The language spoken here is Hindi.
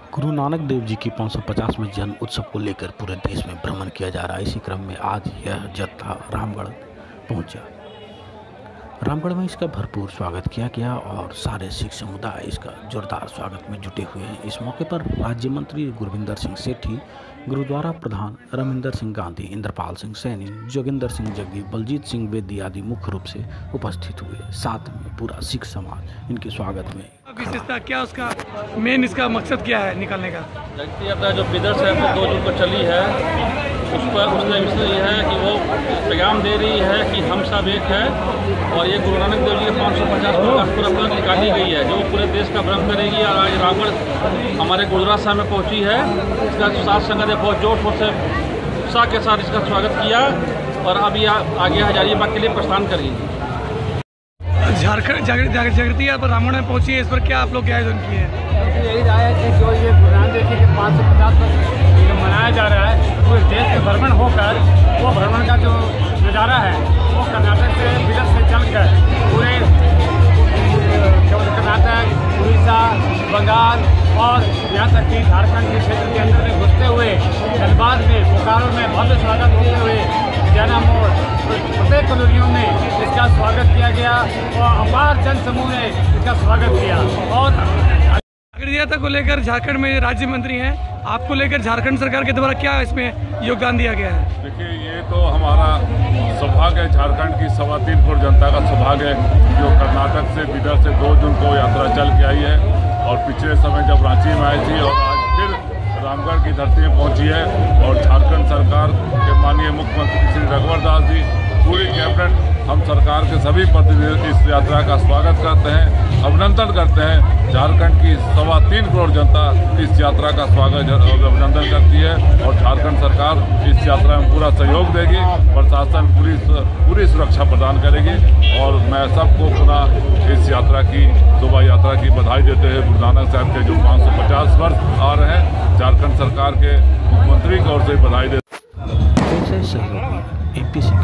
गुरु नानक देव जी की 550वें जन्म उत्सव को लेकर पूरे देश में भ्रमण किया जा रहा है। इसी क्रम में आज यह जत्था रामगढ़ पहुंचा। रामगढ़ में इसका भरपूर स्वागत किया गया और सारे सिख समुदाय इसका जोरदार स्वागत में जुटे हुए हैं। इस मौके पर राज्य मंत्री गुरविंदर सिंह सेठी, गुरुद्वारा प्रधान रमिंदर सिंह गांधी, इंद्रपाल सिंह सैनी, जोगिंदर सिंह जग्गी, बलजीत सिंह बेदी आदि मुख्य रूप से उपस्थित हुए। साथ में पूरा सिख समाज इनके स्वागत में। विशेषता क्या, उसका मेन इसका मकसद क्या है निकालने का? यात्रा जो बिदर से 2 जून को चली है, उसका विषय यह है कि वो पैगाम दे रही है कि हम सब एक है। और ये गुरु नानक देव जी के 550 प्रकाश निकाली गई है जो पूरे देश का भ्रमण करेगी। और आज रामगढ़ हमारे गुरुद्वारा साहब में पहुंची है। इसका साथ संगत है बहुत जोर शोर से उत्साह के साथ इसका स्वागत किया और अभी आगे हजारीबाग के लिए प्रस्थान करेगी। झारखंड जागृति पर रामगढ़ में पहुंची है, इस पर क्या आप लोग क्या आयोजन किए हैं? यही राय है कि जो ये गुरु नानक देव जी के 550 वर्ष मनाया जा रहा है, पूरे देश में भ्रमण होकर वो भ्रमण का जो नज़ारा है वो कर्नाटक से बिदर से चलकर पूरे कर्नाटक, उड़ीसा, बंगाल और यहाँ तक कि झारखंड के क्षेत्र के अंदर में घुसते हुए धनबाद में, बोकारो में भव्य स्वागत होते हुए जैना मोड़ प्रत्येक कॉलोनियों में इसका स्वागत किया गया और अपार जन समूह ने इसका स्वागत किया। और जागृति को लेकर झारखंड में राज्य मंत्री हैं, आपको लेकर झारखंड सरकार के द्वारा क्या इसमें योगदान दिया गया है? देखिए, ये तो हमारा सौभाग्य है, झारखंड की 3.25 करोड़ जनता का सौभाग्य है जो कर्नाटक से बिदर से 2 जून को यात्रा चल के आई है और पिछले समय जब रांची में आई थी और आज फिर रामगढ़ की धरती में पहुंची है। और झारखंड सरकार के माननीय मुख्यमंत्री श्री रघुवर दास जी, पूरी कैबिनेट, हम सरकार के सभी प्रतिनिधि इस यात्रा का स्वागत करते हैं, अभिनंदन करते हैं। झारखंड की 3.25 करोड़ जनता इस यात्रा का स्वागत और अभिनंदन करती है और झारखंड सरकार इस यात्रा में पूरा सहयोग देगी, प्रशासन पूरी सुरक्षा प्रदान करेगी। और मैं सबको पुनः इस यात्रा की, शोभा यात्रा की बधाई देते हुए गुरु नानक साहब के जो 550 वर्ष आ रहे हैं, झारखंड सरकार के मुख्यमंत्री की ओर से बधाई देते हैं। सहयोगी MP